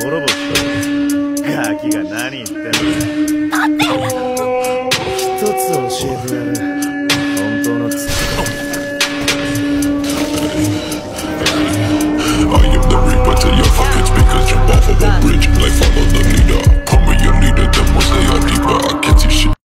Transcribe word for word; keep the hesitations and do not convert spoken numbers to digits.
滅ぼしたガキが何言ってんの。 待って。 一つ教えてやる。